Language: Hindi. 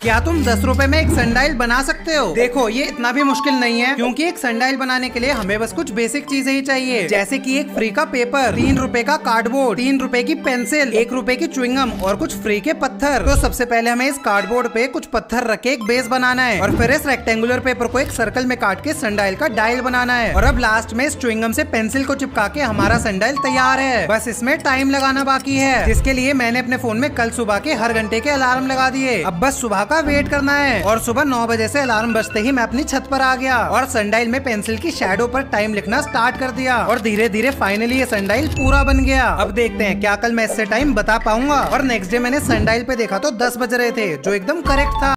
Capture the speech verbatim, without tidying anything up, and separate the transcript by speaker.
Speaker 1: क्या तुम दस रुपए में एक सनडाइल बना सकते हो? देखो ये इतना भी मुश्किल नहीं है, क्योंकि एक सनडाइल बनाने के लिए हमें बस कुछ बेसिक चीजें ही चाहिए, जैसे कि एक फ्री का पेपर, तीन रुपए का कार्डबोर्ड, तीन रुपए की पेंसिल, एक रुपए की च्युइंगम और कुछ फ्री के पत्थर। तो सबसे पहले हमें इस कार्डबोर्ड पे कुछ पत्थर रख के एक बेस बनाना है और फिर इस रेक्टेंगुलर पेपर को एक सर्कल में काट के सनडाइल का डायल बनाना है। और अब लास्ट में इस च्युइंगम से पेंसिल को चिपका के हमारा सनडाइल तैयार है। बस इसमें टाइम लगाना बाकी है, जिसके लिए मैंने अपने फोन में कल सुबह के हर घंटे के अलार्म लगा दिए। अब बस सुबह का वेट करना है और सुबह नौ बजे से अलार्म बजते ही मैं अपनी छत पर आ गया और सनडाइल में पेंसिल की शैडो पर टाइम लिखना स्टार्ट कर दिया और धीरे धीरे फाइनली ये सनडाइल पूरा बन गया। अब देखते हैं क्या कल मैं इससे टाइम बता पाऊंगा। और नेक्स्ट डे मैंने सनडाइल पे देखा तो दस बज रहे थे, जो एकदम करेक्ट था।